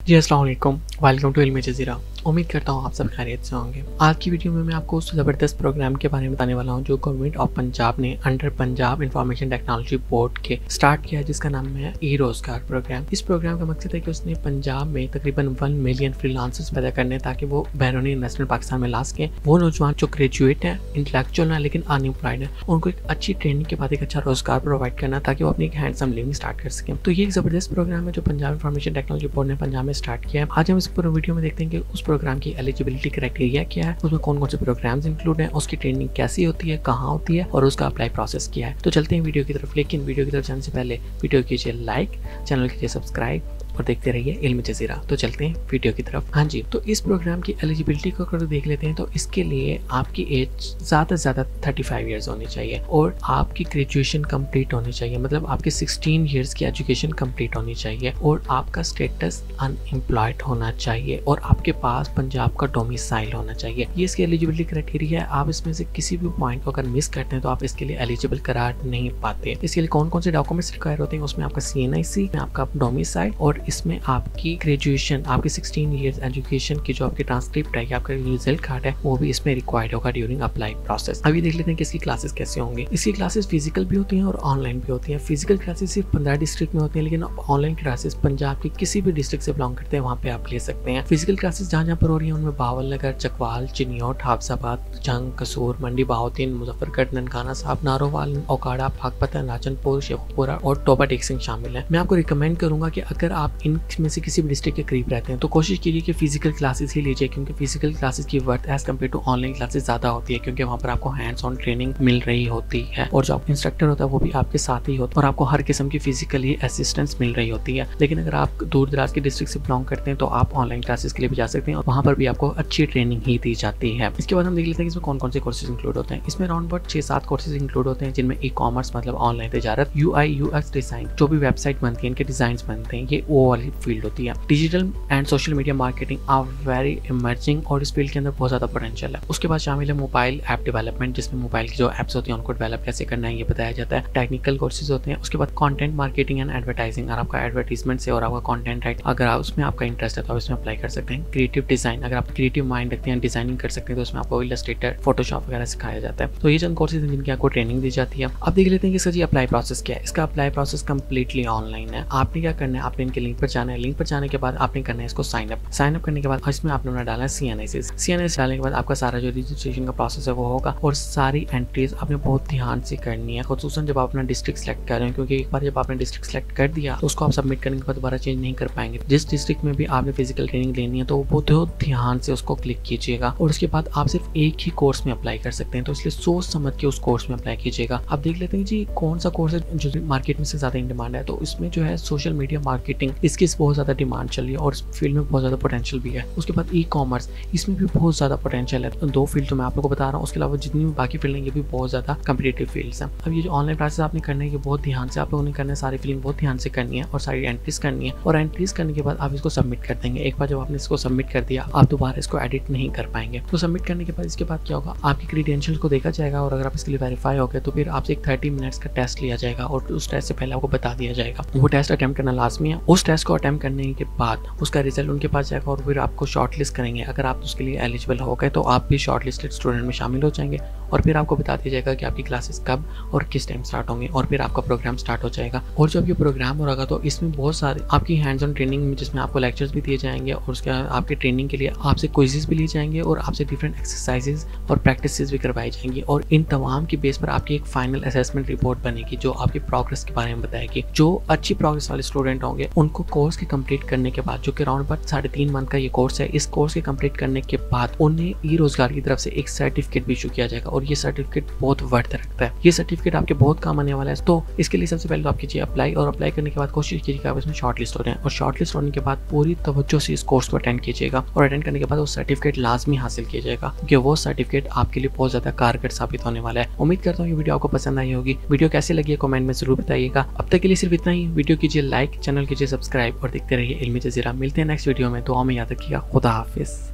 जी अस्सलाम वालेकुम, welcome to इल्म जज़ीरा। उम्मीद करता हूँ आप सब खैरियत से होंगे। आज की वीडियो में मैं आपको उस ज़बरदस्त प्रोग्राम के बारे में बताने वाला हूँ जो गवर्नमेंट ऑफ पंजाब ने under Punjab information technology board के स्टार्ट किया है, जिसका नाम है ई रोज़गार प्रोग्राम। इस प्रोग्राम का मकसद है कि उसने पंजाब में तकरीबन 1 मिलियन फ्रीलांसर्स पैदा करने ताकि वो बैरूनी इन्वेस्टमेंट पाकिस्तान में ला सकें। वो नौजवान जो ग्रेजुएट हैं, इंटेलेक्चुअल हैं लेकिन अनएम्प्लॉयड है, उनको एक अच्छी ट्रेनिंग के बाद एक अच्छा रोजगार प्रोवाइड करना ताकि वो अपनी एक हैंडसम लिविंग स्टार्ट कर सकें। तो ये एक ज़बरदस्त प्रोग्राम है जो पंजाब इंफॉर्मेशन टेक्नोलॉजी बोर्ड ने पंजाब में स्टार्ट किया है। आज हम इस पूरे वीडियो में देखते हैं कि उस प्रोग्राम की एलिजिबिलिटी क्राइटेरिया क्या है, उसमें कौन कौन से प्रोग्राम्स इंक्लूड हैं, उसकी ट्रेनिंग कैसी होती है, कहाँ होती है और उसका अप्लाई प्रोसेस क्या है। तो चलते हैं वीडियो की तरफ। लेकिन वीडियो की तरफ जाने से पहले वीडियो कीजिए लाइक, चैनल कीजिए सब्सक्राइब और देखते रहिए इल्म जज़ीरा। तो चलते हैं वीडियो की तरफ। हाँ जी, तो इस प्रोग्राम की एलिजिबिलिटी को अगर देख लेते हैं तो इसके लिए आपकी एज ज़्यादा से ज़्यादा 35 ईयर्स होनी चाहिए और आपकी ग्रेजुएशन कंप्लीट होनी चाहिए, मतलब आपकी 16 ईयर्स की एजुकेशन कंप्लीट होनी चाहिए और आपका स्टेटस अनएम्प्लॉयड होना चाहिए और आपके पास पंजाब का डोमिसाइल होना चाहिए। ये इसकी एलिजिबिलिटी क्राइटेरिया है। आप इसमें से किसी भी पॉइंट को अगर मिस करते हैं तो आप इसके लिए एलिजिबल करार नहीं पाते। इसके लिए कौन कौन से डॉक्यूमेंट्स रिक्वायर होते हैं, उसमें आपका CNIC, आपका डोमिसाइल और इसमें आपकी ग्रेजुएशन, आपकी 16 इयर्स एजुकेशन की जो आपकी ट्रांसक्रिप्ट है, आपका रिजल्ट कार्ड है, वो भी इसमें रिक्वायर्ड होगा ड्यूरिंग अप्लाई प्रोसेस। अभी देख लेते हैं कि इसकी क्लासेस कैसे होंगी। इसकी क्लासेस फिजिकल भी होती हैं और ऑनलाइन भी होती हैं। फिजिकल क्लासेस सिर्फ 15 डिस्ट्रिक्ट में होती हैं, लेकिन ऑनलाइन क्लासेस पंजाब के किसी भी डिस्ट्रिक्ट से बिलोंग करते हैं वहाँ पे आप ले सकते हैं। फिजिकल क्लासेस जहाँ जहाँ पर हो रही है उनमें बावल नगर, चकवाल, चिनियोट, हाफसाबाद, जंग, कसूर, मंडी बहाउद्दीन, मुजफ्फरगढ़, ननकाना साहब, नारोवाल, ओकाड़ा, फाकपतन, राजनपुर, शेखपुरा और टोबा टेक सिंह शामिल है। मैं आपको रिकमेंड करूंगा कि अगर आप इन में से किसी भी डिस्ट्रिक्ट के करीब रहते हैं तो कोशिश कीजिए कि फिजिकल क्लासेस ही लीजिए, क्योंकि फिजिकल क्लासेस की worth as compare to online classes ज्यादा होती है, क्योंकि वहाँ पर आपको हैंड्स ऑन ट्रेनिंग मिल रही होती है और जो आपका इंस्ट्रक्टर होता है वो भी आपके साथ ही होता है और आपको हर किस्म की फिजिकली असिस्टेंस मिल रही होती है। लेकिन अगर आप दूर दराज के डिस्ट्रिक्ट से बिलोंग करते हैं तो आप ऑनलाइन क्लासेस के लिए भी जा सकते हैं और वहाँ पर भी आपको अच्छी ट्रेनिंग ही दी जाती है। इसके बाद हम देख लेते हैं कि इसमें कौन कौन से कोर्सेज इंक्लूड होते हैं। इसमें अराउंड 6-7 कोर्सेज इंक्लूड होते हैं, जिनमें ई-कॉमर्स मतलब ऑनलाइन तिजारत, UI UX डिजाइन, जो भी वेबसाइट बनती है, इनके डिजाइन बनते हैं, ये वो वाली फील्ड होती है। Digital and social media marketing are very emerging और इस फील्ड के अंदर बहुत ज्यादा पोटेंशियल है। उसके बाद शामिल है मोबाइल ऐप डेवलपमेंट, जिसमें मोबाइल की जो एप्स होती हैं उनको डेवलप कैसे करना है ये बताया जाता है। टेक्निकल कोर्सेज होते हैं। उसके बाद कंटेंट मार्केटिंग एंड एडवर्टाइजिंग, और आपका एडवर्टीजमेंट से और आपका कंटेंट राइट, अगर आप उसमें आपका इंटरेस्ट है तो आप इसमें अप्लाई कर सकते हैं। क्रिएटिव डिजाइन, अगर आप क्रिएटिव माइंड रखते हैं, डिजाइनिंग कर सकते हैं, तो उसमें आपको इलस्ट्रेटर, फोटोशॉप वगैरह सिखाया जाता है। तो ये चंद कोर्सेज हैं जिनकी आपको ट्रेनिंग दी जाती है। अब देख लेते हैं कि इसका जी अप्लाई प्रोसेस क्या है। इसका अप्लाई प्रोसेस कंप्लीटली ऑनलाइन है। आपने क्या करना है, आपने इनके लिंक पर जाना है। लिंक पर जाने के बाद आपने करना है इसको साइन अप करने के बाद इसमें आपने अपना डालना है CNIC डालने के बाद आपका सारा जो रजिस्ट्रेशन का प्रोसेस है वो होगा और सारी एंट्रीज आपने बहुत ध्यान से करनी है, खुसूसन जब आप अपना डिस्ट्रिक्ट सेलेक्ट कर रहे हैं, क्योंकि एक बार जब आपने डिस्ट्रिक्ट सेलेक्ट कर दिया तो उसको आप सबमिट करने के बाद दोबारा चेंज नहीं कर पाएंगे। जिस डिस्ट्रिक्ट में भी आपने फिजिकल ट्रेनिंग लेनी है तो वो बहुत ध्यान से उसको क्लिक कीजिएगा और उसके बाद आप सिर्फ एक ही कोर्स में अप्लाई कर सकते हैं, तो इसलिए सोच समझ के उस कोर्स में अप्लाई कीजिएगा। अब देख लेते हैं जी कौन सा कोर्स है जो मार्केट में से ज्यादा इन डिमांड है। तो इसमें जो है सोशल मीडिया मार्केटिंग, इसकी बहुत ज्यादा डिमांड चल रही है और इस फील्ड में बहुत ज्यादा पोटेंशियल भी है। उसके बाद ई-कॉमर्स, इसमें भी बहुत ज्यादा पोटेंशियल है। तो 2 फील्ड तो मैं आप लोगों को बता रहा हूँ, उसके अलावा जितनी भी बाकी फील्ड हैं ये भी बहुत ज्यादा कम्पिटेटिव फील्ड्स हैं। अब ये जो ऑनलाइन क्लासेस आपने करने की बहुत ध्यान से आप लोगों ने करना है, सारी फीलिंग बहुत ध्यान से करनी है और सारी एंट्रीज करनी है और एंट्रीज करने के बाद आप इसको सबमिट कर देंगे। एक बार जब आपने इसको सबमिट कर दिया आप दोबारा इसको एडिट नहीं कर पाएंगे। तो सबमिट करने के बाद इसके बाद क्या होगा, आपकी क्रीडेंशियल को देखा जाएगा और अगर आप इसके लिए वेरीफाई हो गए तो फिर आपसे एक 30 मिनट्स का टेस्ट लिया जाएगा और उस टेस्ट से पहले आपको बता दिया जाएगा। वो टेस्ट अटेम्प्ट करना लाजमी है। उस टेस्ट को अटेम्प्ट करने के बाद उसका रिजल्ट उनके पास जाएगा और फिर आपको शॉर्टलिस्ट करेंगे। अगर आप उसके लिए एलिजिबल हो गए तो आप भी शॉर्टलिस्टेड स्टूडेंट में शामिल हो जाएंगे और फिर आपको बता दिया जाएगा कि आपकी क्लासेस कब और किस टाइम स्टार्ट होंगे और फिर आपका प्रोग्राम स्टार्ट हो जाएगा। और जब ये प्रोग्राम हो रहा तो इसमें बहुत सारे आपकी हैंड्स ऑन ट्रेनिंग में, जिसमें आपको लेक्चर्स भी दिए जाएंगे और उसके आपके ट्रेनिंग के लिए आपसे क्विज़ेस भी लिए जाएंगे और आपसे डिफरेंट एक्सरसाइजेस और प्रैक्टिसेस भी करवाई जाएंगी और इन तमाम की बेस पर आपकी एक फाइनल असेसमेंट रिपोर्ट बनेगी जो आपकी प्रोग्रेस के बारे में बताएगी। जो अच्छी प्रोग्रेस वाले स्टूडेंट होंगे उनको कोर्स के कंप्लीट करने के बाद, जो कि अराउंड 3.5 मंथ का ये कोर्स है, इस कोर्स के कंप्लीट करने के बाद उन्हें ई रोजगार की तरफ से एक सर्टिफिकेट भी इशू किया जाएगा और ये सर्टिफिकेट बहुत वर्थ रखता है। ये सर्टिफिकेट आपके बहुत काम आने वाला है। तो इसके लिए सबसे पहले तो आप कीजिए अप्लाई और अप्लाई करने के बाद कोशिश कीजिएगा आप इसमें शॉर्टलिस्ट हो रहे हैं और शॉर्टलिस्ट होने के बाद पूरी तवज्जो से इस कोर्स को अटेंड कीजिएगा और अटेंड करने के बाद वो सर्टिफिकेट लाजमी हासिल कीजिएगा, क्योंकि वो सर्टिफिकेट आपके लिए बहुत ज्यादा कारगर साबित होने वाला है। उम्मीद करता हूँ ये वीडियो आपको पसंद आई होगी। वीडियो कैसी लगी है कमेंट में जरूर बताइएगा। अब तक के लिए सिर्फ इतना ही। वीडियो कीजिए लाइक, चैनल कीजिए सब्सक्राइब और देखते रहिए इल्म जज़ीरा। मिलते हैं नेक्स्ट वीडियो में। दुआ में याद रखिएगा। खुदा हाफिज।